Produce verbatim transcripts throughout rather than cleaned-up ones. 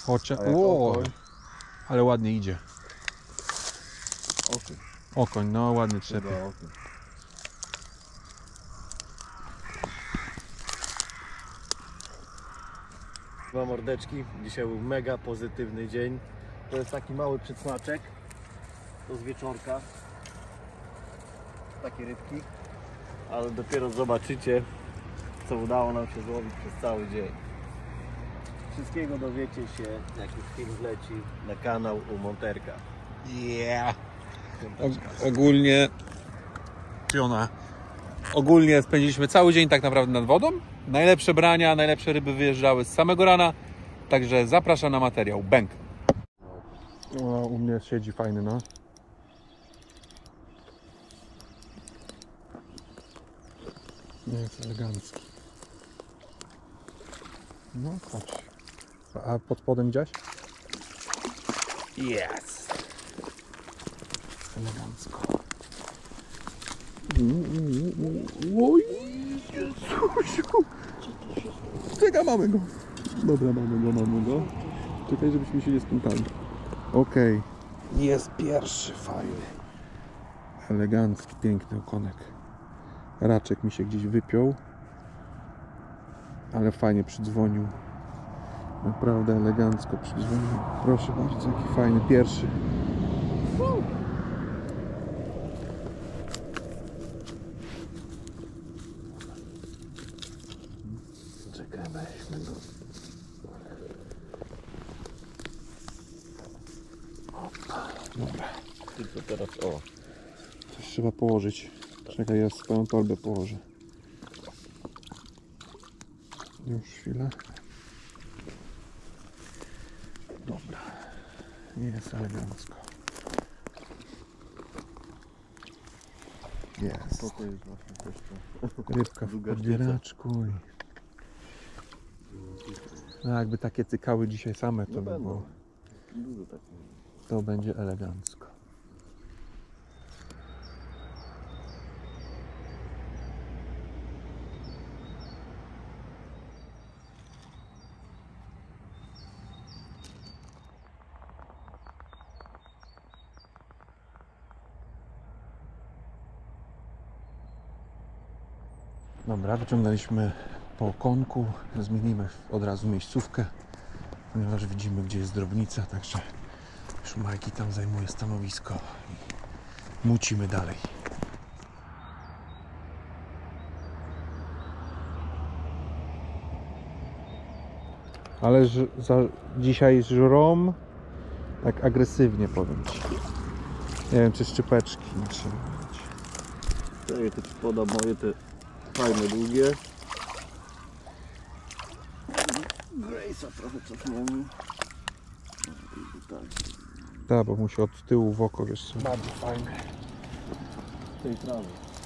Ocze... O, ale ładnie idzie. Okoń. Okoń, no ładnie trzepie. Dwa mordeczki. Dzisiaj był mega pozytywny dzień. To jest taki mały przedsmaczek. To z wieczorka. Takie rybki. Ale dopiero zobaczycie, co udało nam się złowić przez cały dzień. Wszystkiego dowiecie się, jak już film wleci na kanał u Monterka. Yeah. Ogólnie Fiona. Ogólnie spędziliśmy cały dzień tak naprawdę nad wodą. Najlepsze brania, najlepsze ryby wyjeżdżały z samego rana. Także zapraszam na materiał. Bęk. O, u mnie siedzi fajny, no. Jest elegancki. No chodź. A pod spodem widziałeś? Yes. Elegancko. Oj, Jezusiu. Czekaj, mamy go. Dobra, mamy go, mamy go. Czekaj, żebyśmy się nie spętali. Okej. Okay. Jest pierwszy fajny. Elegancki, piękny okonek. Raczek mi się gdzieś wypiął. Ale fajnie przydzwonił. Naprawdę elegancko przydzwonił. Proszę bardzo, jaki fajny pierwszy. Czekaj, weźmy go. Opa, dobra. I co teraz? O. Coś trzeba położyć. Czekaj, ja swoją torbę położę. Już chwilę. Dobra. Jest elegancko. Jest. To jest właśnie też to. Rybka w podbieraczku. I... No jakby takie cykały dzisiaj same, to by było. To będzie elegancko. Dobra, wyciągnęliśmy po okonku, zmienimy od razu miejscówkę, ponieważ widzimy, gdzie jest drobnica, także już Majki tam zajmuje stanowisko i mucimy dalej. Ale za, dzisiaj żrom tak agresywnie, powiem Ci. Nie wiem, czy szczypeczki nie trzeba mieć. Czekaj, to Ci podam moje te fajne, długie. Grace'a trochę cofniemy. Tak, bo mu się od tyłu w oko, wiesz co. Bardzo fajne. Tej trawy.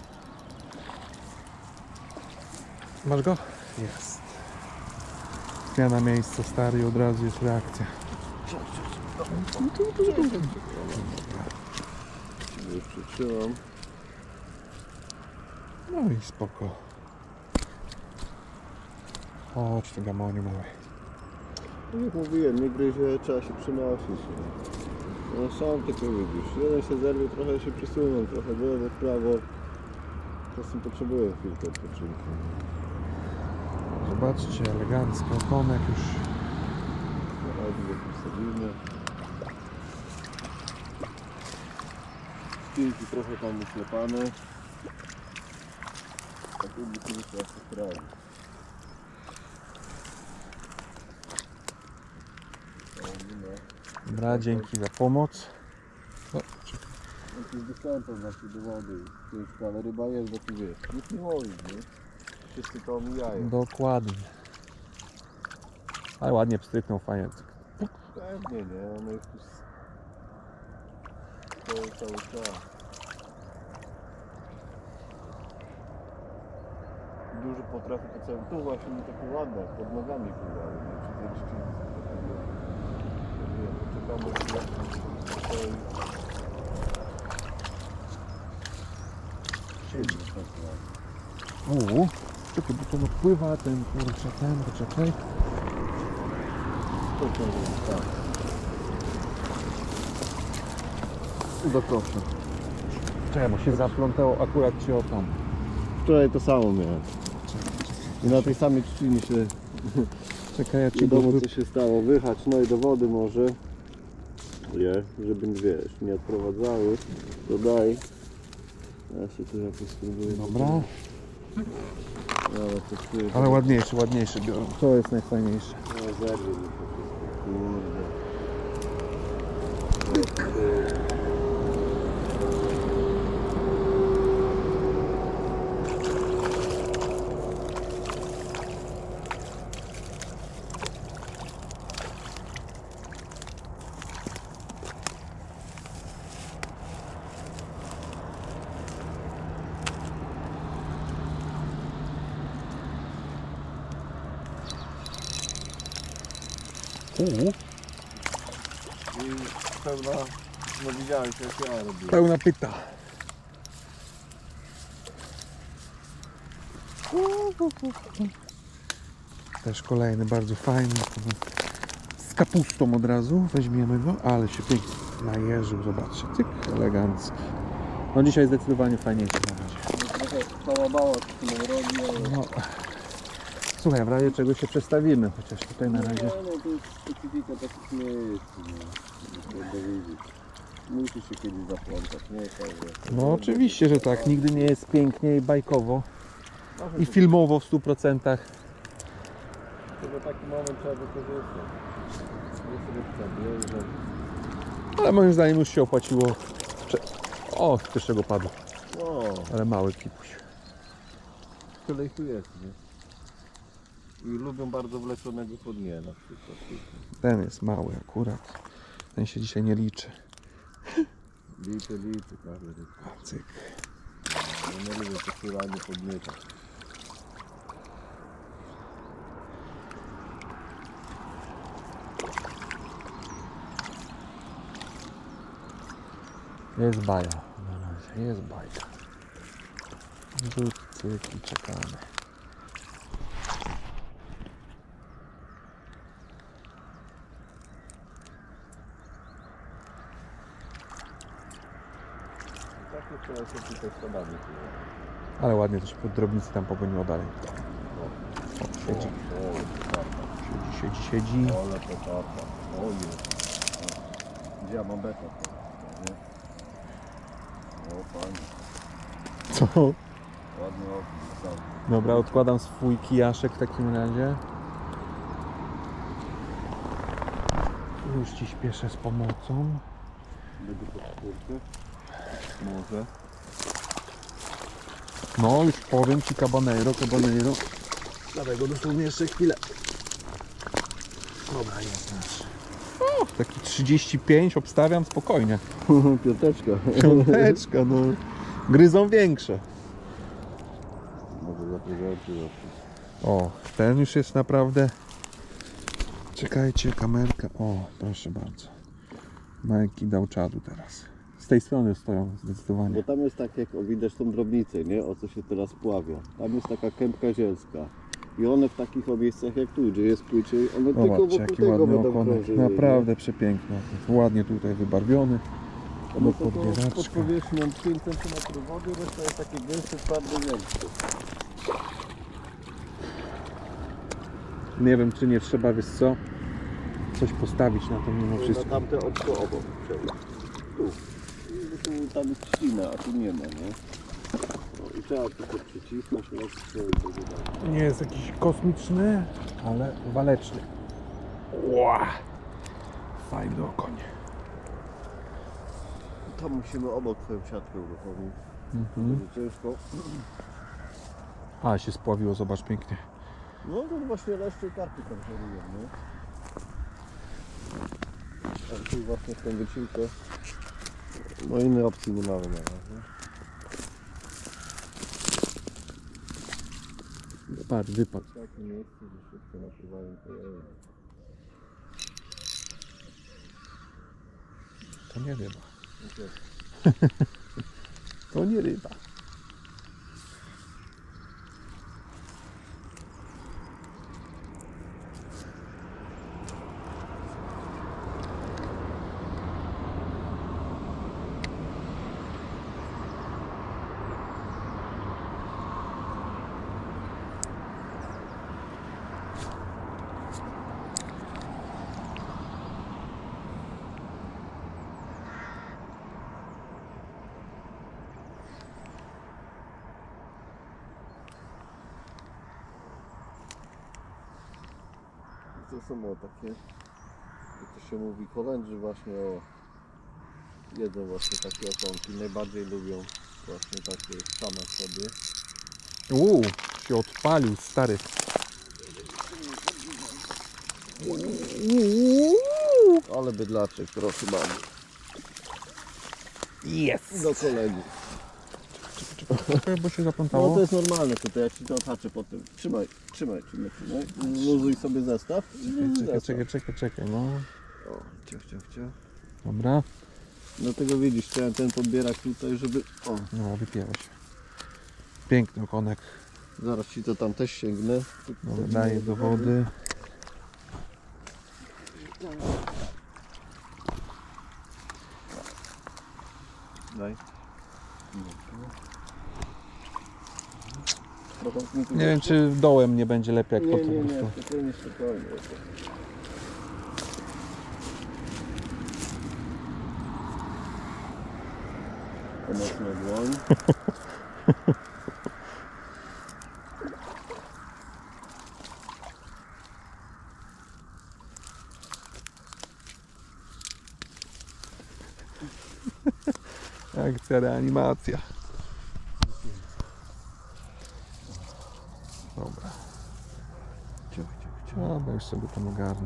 Masz go? Jest. Zmiana miejsca, stary, i od razu jest reakcja. Już przytrzymam. No i spoko. Chodź, ty gamoniu mały. Jak mówiłem, nie gryzie, trzeba się przynosić. No są tylko widzisz. Jeden się zerwie, trochę się przesuną, trochę w lewo, w prawo. Czasem potrzebuję chwilkę odpoczynku. Zobaczcie, elegancki okonek już. Na razie go postawimy. Spinki trochę tam uklepane. Tak jakby kiedyś trzeba się sprawić. Dobra, dzięki za pomoc. O, jakiś dostępem właśnie do wody, ale ryba jest, bo tu wiesz, nic nie łowi, nie? Wszyscy to omijają. Dokładnie. Ale ładnie pstryknął, fajnie. Pewnie, nie? One już tu stoją cały czas. Dużo potrafi to cały... Tu właśnie mi takie ładne, pod nogami pływały, nie? Czy to jeszcze... Nie wiem, poczekamy, jak stoi. Siedzi tak ładnie. Uuu, czekaj, bo to napływa ten, kurczę, ten, poczekaj. to co tak. Do kosza. Czemu się zaplątało akurat ci o tam. Wczoraj to samo miałem. I na tej samej trzcinie się Czekaj, ja ci nie go wiadomo wy... co się stało. Wychać, no i do wody może. Nie, żeby wiesz, nie odprowadzały. Dodaj. Ja się tu jakoś spróbuję. Dobra. Ale to czuję. Ale ładniejszy, ładniejszy biorę. To jest najfajniejsze. No zerwie mi się wszystko. Kurde. Uuu, I pełna, no widziałem co jak ja robię. pełna pyta. Też kolejny, bardzo fajny. Z kapustą od razu weźmiemy go, ale się pięknie najeżył, zobaczcie, cyk, elegancki. No dzisiaj zdecydowanie fajniejszy na razie. Trochę cała bała co się nam robi, ale... No, słuchaj, w razie czego się przestawimy, chociaż tutaj na razie. No, no to jest specyfika takich miejsc, nie? Nie dowiedzieć. Musi się kiedyś zaplątać, nie? Także... No oczywiście, że tak, nigdy nie jest pięknie i bajkowo i filmowo w stu procentach. Chyba taki moment trzeba wykorzystać. Nie sobie przebiegać. Ale moim zdaniem już się opłaciło. Prze... O, z pierwszego padł, O, ale mały kipuś. tyle ich tu jest, nie? I lubią bardzo wleczonego po dnie na przykład. Ten jest mały akurat. Ten się dzisiaj nie liczy. Liczy, liczy, każdy liczy. Cyk. Ja nie lubię posylania podnieka. Jest baja. Na razie jest bajka. Rzut, cyk i czekamy. Takie trzeba się tutaj schodami. Ale ładnie też pod drobnicy tam powinno dalej. O, siedzi, O, tata. siedzi, siedzi, siedzi. Ale to tata. O jest. Gdzie ja mam beta? Nie? O fajnie. Co? Ładny okno. Dobra, odkładam swój kijaszek w takim razie. Już ci śpieszę z pomocą. Będzie pod czwórkę? Może. No już powiem ci Cabaneiro, Cabaneiro. Dawaj go dosłownie jeszcze chwilę. Dobra, jest nasz. O, taki trzydzieści pięć obstawiam spokojnie. Piąteczka. Piąteczka, no. Gryzą większe. Może zaprezentuję. O, ten już jest naprawdę... Czekajcie, kamerka. O, proszę bardzo. Majki dał czadu teraz. Z tej strony stoją Bo zdecydowanie. tam jest tak, jak o, widać tą drobnicę, nie? O co się teraz pławia. Tam jest taka kępka zielska. I one w takich o miejscach jak tu, gdzie jest płyciej, one tylko Zobaczcie, wokół jaki tego ładny będą okonek. krążyły. Naprawdę przepiękny. Ładnie tutaj wybarwiony. nie? Do One są to pod podbieraczka. powierzchnią pięć centymetrów wody, reszta jest takie gęste, twarde miękkie. Nie wiem, czy nie trzeba, wiesz co, coś postawić na to mimo Na wszystko. tamte oczko obok przejść. Tu. I tu tam jest ślina, a tu nie ma, nie? No, i trzeba tylko przycisnąć, no i Nie jest jakiś kosmiczny, ale waleczny. Ła! Fajny okoń. tam musimy obok twoją siatkę uruchomić. Mhm. Będzie ciężko. A, się spławiło, zobacz pięknie. No to właśnie leszcze i karpy tam żerują, nie? Ale tu właśnie w tą wycinkę. No innej opcji nie mamy na razie. Patrz, wypadł. Takie miejsce, że szybko napływają kolejne. To nie ryba. To nie ryba. to są o takie, jak to się mówi, kolędrzy właśnie o jedzą właśnie takie okonki, najbardziej lubią właśnie takie same sobie. Uuu, się odpalił, stary. Ale bydlaczek, proszę bardzo. Jest! Do kolegi. Czekaj, bo się No zaplątało. to jest normalne tutaj, jak ci to otaczę po tym. Trzymaj, trzymaj, trzymaj, trzymaj. Luzuj sobie zestaw. Luzuj Czekaj, zestaw. czekaj, czekaj, czekaj, no. O, ciach, ciach, ciach. Dobra. Dlatego widzisz, chciałem ten podbierak tutaj, żeby... O, No, wypięło się. Piękny okonek. zaraz ci to tam też sięgnę. Dobra, daję do wody. Daj. Trochę mi tu Nie wiem, czy dołem nie będzie lepiej jak Nie, potem nie, po nie, prostu. spokojnie, spokojnie. Pomocna dłoń. Akcja, reanimacja. Dobra. Ciach, ciach, ciach. Dobra, już sobie tam ogarnę.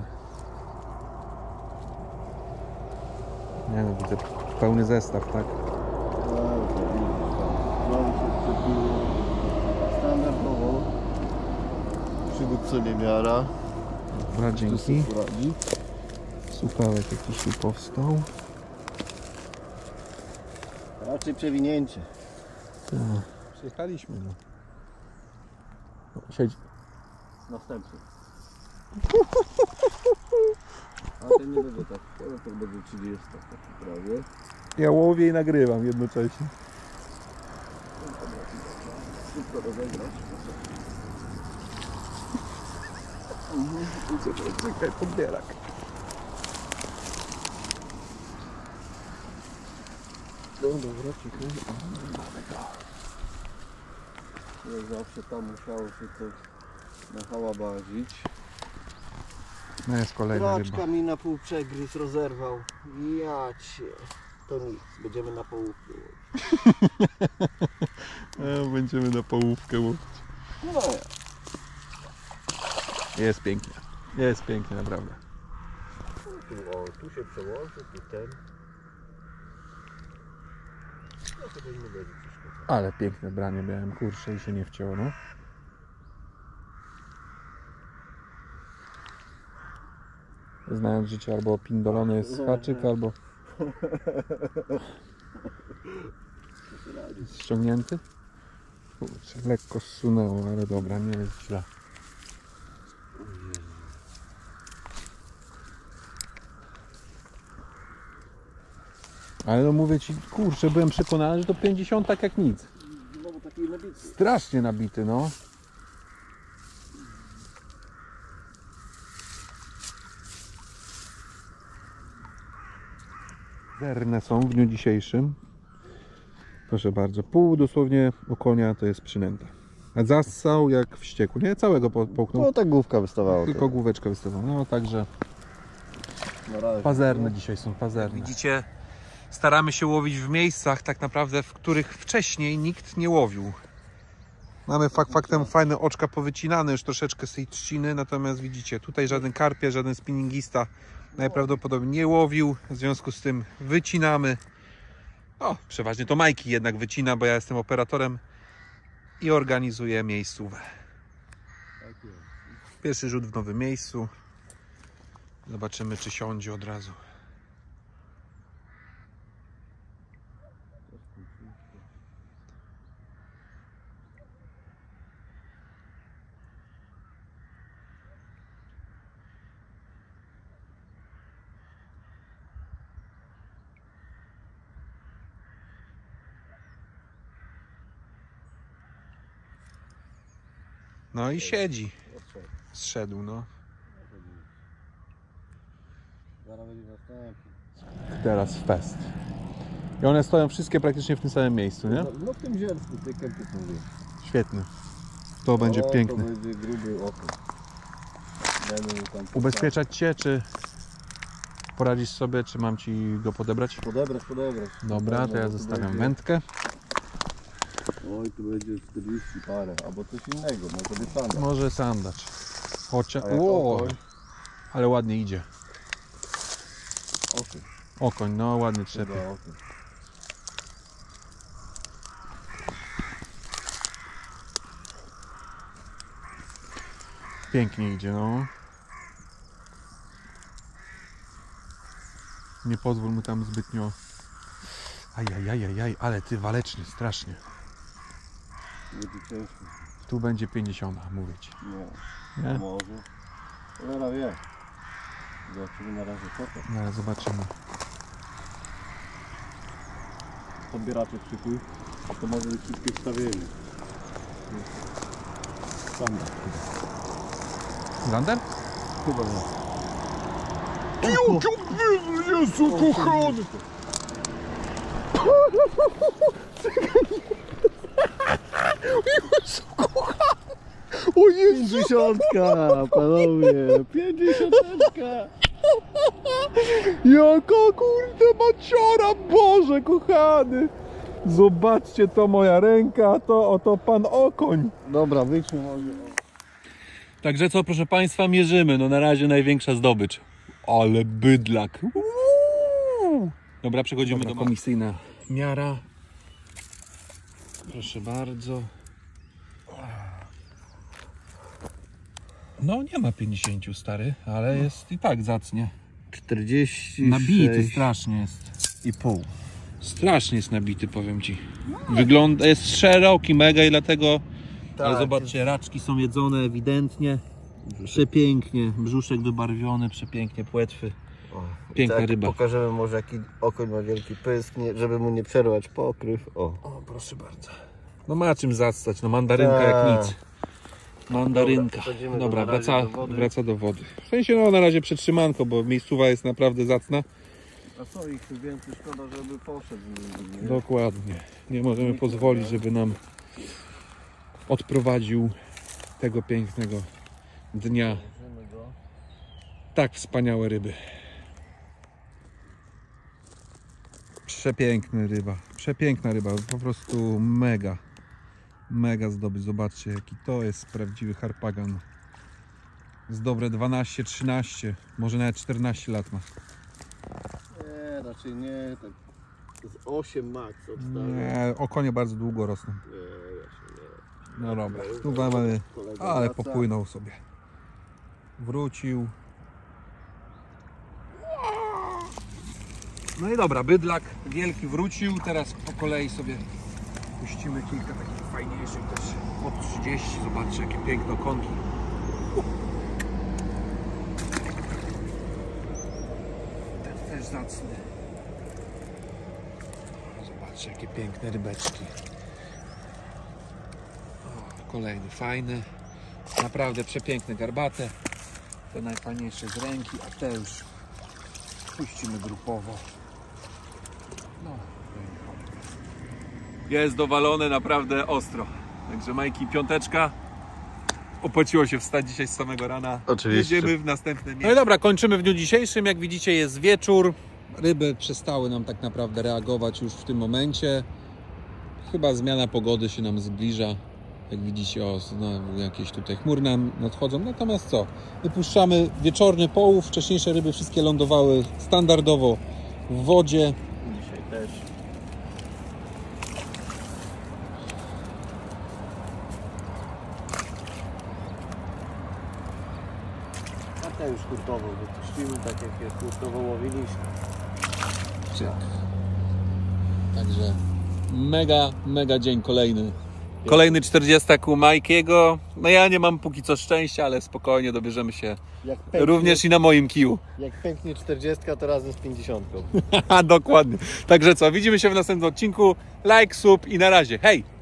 Nie no, widzę pełny zestaw, tak? No, to widzisz, tam. Znowu się przebiło. Standardowo. Przywódco niemiara. Dobra, Tu dzięki. sobie poradzi. Supełek jakiś tu powstał. Raczej przewinięcie. Tak. Przyjechaliśmy, no. O, siedź. Następny. A ten nie będzie tak, ale to będzie trzydzieści tak prawie. Ja łowię i nagrywam jednocześnie. Szybko rozegrać. Czekaj, czekaj, podbierak. No dobra, czekaj. Jak zawsze tam musiało się coś nahałabazić. No jest kolejna ryba. Traczka mi na pół przegryz rozerwał. Ja cię. To nic, będziemy na połówku. E, będziemy na połówkę łowić. No ja. Jest pięknie. Jest pięknie, naprawdę. Tu, o, tu się przełoży, tu ten. No to nie będzie przeszkadzać. Ale piękne branie miałem, kurczę, i się nie wcięło, no. Znając życie, albo pindolony jest haczyk, albo ściągnięty. Kurczę, lekko zsunęło, ale dobra, nie jest źle. Ale no mówię ci, kurczę, byłem przekonany, że to pięćdziesiąt tak jak nic. No bo taki nabity. Strasznie nabity, no. Zerne są w dniu dzisiejszym. Proszę bardzo, pół dosłownie okonia to jest przynęta. A zassał jak wściekły, nie? Całego po- połknął, No tak główka wystawała. tylko główeczkę wystawał. No także Na razie. pazerne dzisiaj są, pazerne. Widzicie, staramy się łowić w miejscach tak naprawdę, w których wcześniej nikt nie łowił. Mamy fakt faktem fajne oczka powycinane już troszeczkę z tej trzciny, natomiast widzicie, tutaj żaden karpia, żaden spinningista najprawdopodobniej nie łowił, w związku z tym wycinamy. O, przeważnie to Majki jednak wycina, bo ja jestem operatorem i organizuję miejscówę. Pierwszy rzut w nowym miejscu. Zobaczymy, czy siądzie od razu. No i siedzi. Zszedł, no. Zaraz będzie następny. Teraz fest. I one stoją wszystkie praktycznie w tym samym miejscu, nie? No w tym zielsku, tej kępy są wie. Świetny. To będzie o, piękny. To będzie gruby okno. Dajmy mu tam Ubezpieczać cię, czy poradzisz sobie, czy mam ci go podebrać? Podebrać, podebrać. Dobra, to ja tu zostawiam będzie- wędkę. Oj, tu będzie czterdzieści parę, albo coś innego, może być sandacz. Może sandacz. Chociaż... A jak Ło, okoń? ale ładnie idzie. Okoń. Okoń, no ładnie Chyba trzepie. okoń. Pięknie idzie, no. Nie pozwól mu tam zbytnio... Ajajajajaj, ale ty waleczny, strasznie. Będzie ciężko. Tu będzie pięćdziesiąt, mówię ci. Nie, Nie? może. Cholera wie. Zobaczymy na razie co to. No ale zobaczymy. Podbieracze przykuj, a to może być wszystkie wstawienie. Standard chyba. Lander? Chyba nie. Jezu kochany! Jezu kochany! O Jezu! Pięćdziesiątka, panowie! Pięćdziesiątka! Jaka kurde maciora, Boże kochany! Zobaczcie, to moja ręka, to oto pan okoń. Dobra, wyjdźmy może. Także co, proszę Państwa, mierzymy. No na razie największa zdobycz. Ale bydlak. Uuu. Dobra, przechodzimy Dobra, do komisyjna miara. Proszę bardzo. No nie ma pięćdziesięciu, stary, ale jest i tak zacnie. czterdzieści Nabity strasznie jest. i pół. Strasznie jest nabity, powiem Ci. Wygląda, jest szeroki mega i dlatego... Tak. Ale zobaczcie, raczki są jedzone ewidentnie. Przepięknie, brzuszek wybarwiony, przepięknie płetwy. Piękna tak, ryba. Pokażemy może jaki okoń ma wielki pysk, nie, żeby mu nie przerwać pokryw. O, O, proszę bardzo. No ma czym zastać, no mandarynka Tak. jak nic. Mandarynka. Dobra, przechodzimy Dobra, do- na razie wraca, do wody. wraca do wody. W sensie no na razie przetrzymanko, bo miejscowa jest naprawdę zacna. a co ich więcej szkoda, żeby poszedł. Nie? Dokładnie. Nie możemy pozwolić, żeby nam odprowadził tego pięknego dnia. Bierzemy go. Tak wspaniałe ryby. Przepiękna ryba. Przepiękna ryba. Po prostu mega. Mega zdobycz. Zobaczcie, jaki to jest prawdziwy harpagan. Z dobre dwanaście, trzynaście, może nawet czternaście lat ma. Nie, raczej nie, tak z osiem max obstawiam. Nie, okonie bardzo długo rosną. Nie, raczej nie. No dobra, tu mamy, Kolega ale wraca. popłynął sobie. Wrócił. No i dobra, bydlak wielki wrócił. Teraz po kolei sobie puścimy kilka takich fajniejszych też po trzydzieści. Zobaczcie, jakie piękne okonki. Ten też zacny. Zobaczcie, jakie piękne rybeczki. O, kolejny fajny. Naprawdę przepiękne garbate. Te najfajniejsze z ręki, a te już puścimy grupowo. No, jest dowalone naprawdę ostro. Także Majki, piąteczka. Opłaciło się wstać dzisiaj z samego rana. Oczywiście. Jedziemy w następne miejsce. No i dobra, kończymy w dniu dzisiejszym. Jak widzicie, jest wieczór. Ryby przestały nam tak naprawdę reagować już w tym momencie. Chyba zmiana pogody się nam zbliża. Jak widzicie, o, no, jakieś tutaj chmury nam nadchodzą. Natomiast co? Wypuszczamy wieczorny połów. Wcześniejsze ryby wszystkie lądowały standardowo w wodzie. Dzisiaj też. A te już hurtowo wypuścimy, tak jak je hurtowo łowiliśmy. Także mega, mega dzień kolejny. Kolejny czterdziestak u Majkiego. No ja nie mam póki co szczęścia, ale spokojnie dobierzemy się Jak pęknie, również i na moim kiju. jak pęknie czterdziestka, to razem z pięćdziesiątką. Dokładnie. Także co, widzimy się w następnym odcinku. Like, sub i na razie. Hej!